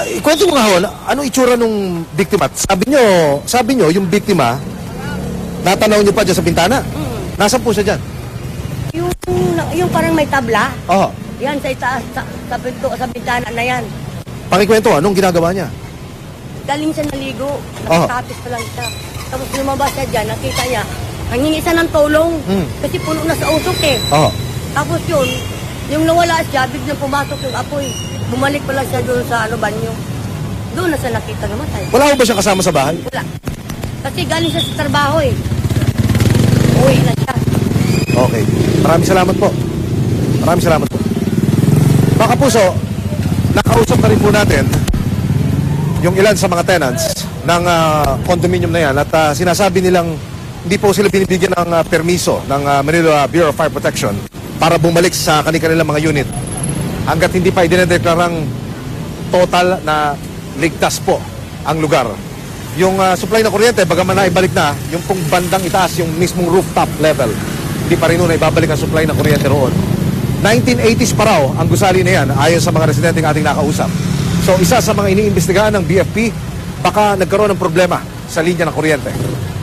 Ikwento mo nga ho, anong itsura nung biktima? Sabi nyo, yung biktima, natanaw nyo pa dyan sa bintana? Nasaan po siya dyan? Yung parang may tabla. Oo. Yan, sa itaas, sa pinto, sa bintana na yan. Pakikwento, anong ginagawa niya? Galing siya naligo. Nakatapis pa lang siya. Tapos lumabas siya dyan, nakita niya. Nangingi siya ng tulong. Kasi puno na sa usok eh. Oo. Tapos yun, yung nawala siya, biglang pumasok yung apoy. Bumalik pala siya doon sa banyo. Doon na siya nakita namatay. Wala ko ba siya kasama sa bahay? Wala. Kasi galing siya sa trabaho eh. Uwi na siya. Okay. Maraming salamat po. Maraming salamat po. Mga kapuso, nakausap na rin po natin yung ilan sa mga tenants ng condominium na yan at sinasabi nilang hindi po sila binibigyan ng permiso ng Manila Bureau of Fire Protection para bumalik sa kanilang mga unit hanggat hindi pa idinedeklarang total na ligtas po ang lugar. Yung supply na kuryente, bagaman na ibalik na, yung pong bandang itaas, yung mismong rooftop level, hindi pa rin nun ibabalik ang supply na kuryente roon. 1980s pa raw ang gusali na yan ayon sa mga residenteng ating nakausap. So isa sa mga iniimbestigahan ng BFP, baka nagkaroon ng problema sa linya ng kuryente.